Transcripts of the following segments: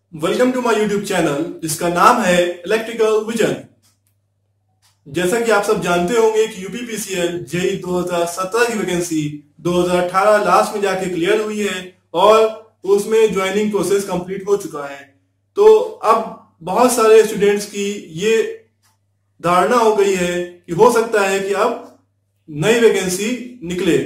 Welcome to my YouTube channel जिसका नाम है इलेक्ट्रिकल विजन। जैसा कि आप सब जानते होंगे कि यूपीपीसीएल जेई 2017 की वैकेंसी 2018 लास्ट में जाके क्लियर हुई है और उसमें ज्वाइनिंग प्रोसेस कंप्लीट हो चुका है। तो अब बहुत सारे स्टूडेंट्स की ये धारणा हो गई है कि हो सकता है कि अब नई वैकेंसी निकले।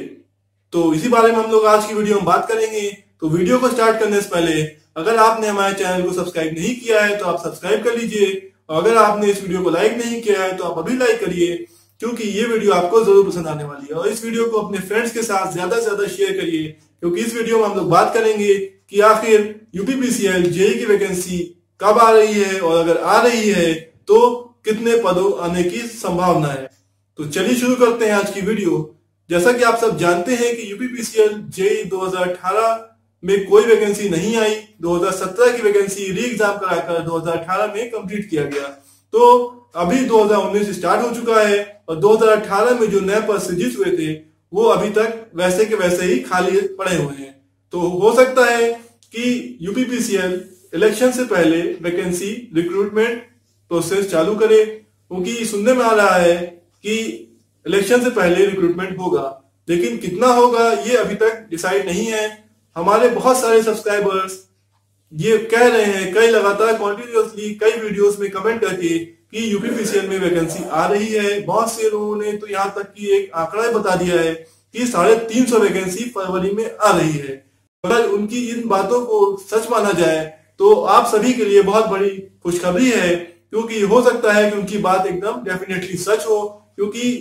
तो इसी बारे में हम लोग आज की वीडियो में बात करेंगे। तो वीडियो को स्टार्ट करने से पहले अगर आपने हमारे चैनल को सब्सक्राइब नहीं किया है तो आप सब्सक्राइब कर लीजिए, और अगर आपने इस वीडियो को लाइक नहीं किया है तो आप अभी लाइक करिए, क्योंकि ये वीडियो आपको जरूर पसंद आने वाली है। और इस वीडियो को अपने फ्रेंड्स के साथ ज्यादा से ज्यादा शेयर करिए, क्योंकि इस वीडियो में हम लोग बात करेंगे कि आखिर यूपीपीसीएल जेई की वैकेंसी कब आ रही है, और अगर आ रही है तो कितने पदों आने की संभावना है। तो चलिए शुरू करते हैं आज की वीडियो। जैसा कि आप सब जानते हैं कि यूपीपीसीएल जेई 2018 में कोई वैकेंसी नहीं आई। 2017 की वैकेंसी री एग्जाम कराकर 2018 में कंप्लीट किया गया। तो अभी 2019 स्टार्ट हो चुका है और 2018 में जो नए पद सृजित हुए थे वो अभी तक वैसे के वैसे ही खाली पड़े हुए हैं। तो हो सकता है कि यूपीपीसीएल इलेक्शन से पहले वैकेंसी रिक्रूटमेंट प्रोसेस चालू करे, क्योंकि सुनने में आ रहा है कि इलेक्शन से पहले रिक्रूटमेंट होगा, लेकिन कितना होगा ये अभी तक डिसाइड नहीं है। हमारे बहुत सारे सब्सक्राइबर्स ये कह रहे हैं, कई लगातार कॉन्टिन्यूसली कई वीडियोस में कमेंट करके कि यूपीपीसीएल में वैकेंसी आ रही है। बहुत से लोगों ने तो यहाँ तक कि एक आंकड़ा बता दिया है कि 350 वैकेंसी फरवरी में आ रही है। अगर उनकी इन बातों को सच माना जाए तो आप सभी के लिए बहुत बड़ी खुशखबरी है, क्योंकि हो सकता है कि उनकी बात एकदम डेफिनेटली सच हो, क्योंकि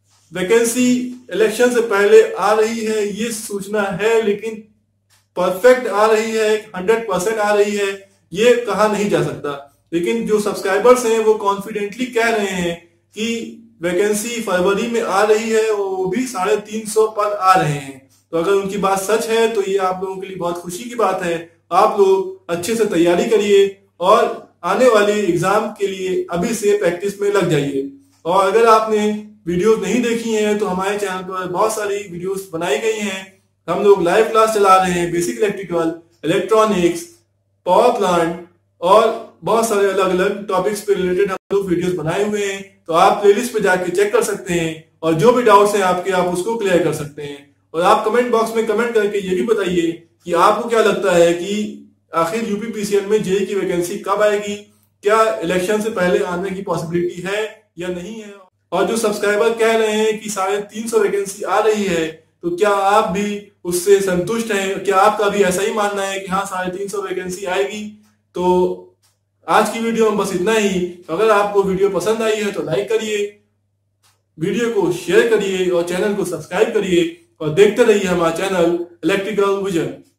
वैकेंसी इलेक्शन से पहले आ रही है ये सूचना है, लेकिन परफेक्ट आ रही है, 100% आ रही है ये कहा नहीं जा सकता। लेकिन जो सब्सक्राइबर्स हैं वो कॉन्फिडेंटली कह रहे हैं कि वैकेंसी फरवरी में आ रही है, वो भी 350 पद आ रहे हैं। तो अगर उनकी बात सच है तो ये आप लोगों के लिए बहुत खुशी की बात है। आप लोग अच्छे से तैयारी करिए और आने वाले एग्जाम के लिए अभी से प्रैक्टिस में लग जाइए। और अगर आपने वीडियोस नहीं देखी हैं तो हमारे चैनल पर बहुत सारी वीडियोस बनाई गई हैं। हम लोग लाइव क्लास चला रहे हैं, basic electrical, electronics, power plant और बहुत सारे अलग अलग टॉपिक्स पे रिलेटेड हम लोग वीडियोस बनाए हुए हैं। तो आप प्लेलिस्ट पे जाके चेक कर सकते हैं और जो भी डाउट्स हैं आपके आप उसको क्लियर कर सकते हैं। और आप कमेंट बॉक्स में कमेंट करके ये भी बताइए कि आपको क्या लगता है कि आखिर यूपीपीसीएल में जेई की वैकेंसी कब आएगी, क्या इलेक्शन से पहले आने की पॉसिबिलिटी है या नहीं है। और जो सब्सक्राइबर कह रहे हैं कि 350 वैकेंसी आ रही है, तो क्या आप भी उससे संतुष्ट हैं? क्या आपका भी ऐसा ही मानना है कि हाँ 350 वैकेंसी आएगी? तो आज की वीडियो में बस इतना ही। अगर आपको वीडियो पसंद आई है तो लाइक करिए, वीडियो को शेयर करिए और चैनल को सब्सक्राइब करिए, और देखते रहिए हमारा चैनल इलेक्ट्रिकल विजन।